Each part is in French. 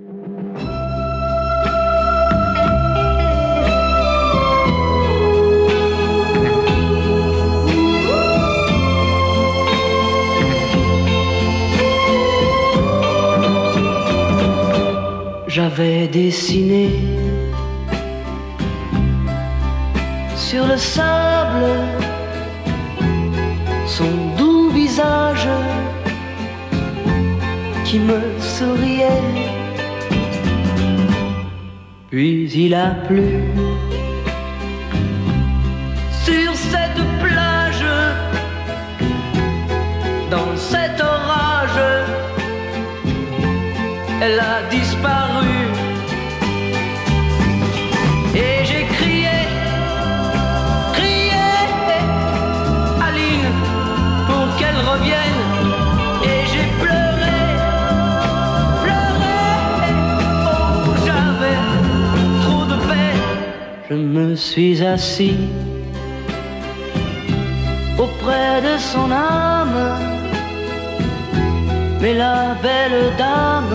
J'avais dessiné sur le sable son doux visage qui me souriait. Puis il a plu sur cette plage, dans cet orage, elle a disparu. Et j'ai crié, crié, Aline, pour qu'elle revienne. Et j'ai pleuré, pleuré, oh j'avais trop de peine. Je me suis assis auprès de son âme, mais la belle dame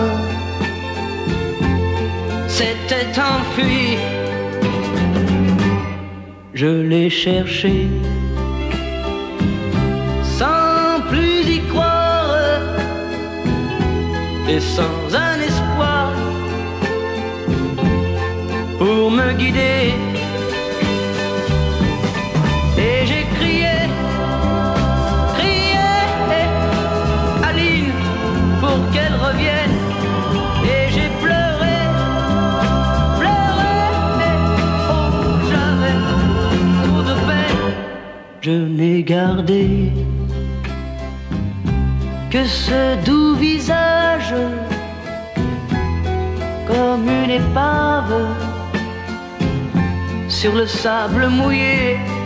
s'était enfuie. Je l'ai cherchée sans plus y croire et sans un espoir pour me guider. Et j'ai crié, crié, Aline, pour qu'elle revienne. Et j'ai pleuré, pleuré, oh j'avais trop de peine. Je n'ai gardé que ce doux visage comme une épave sur le sable mouillé.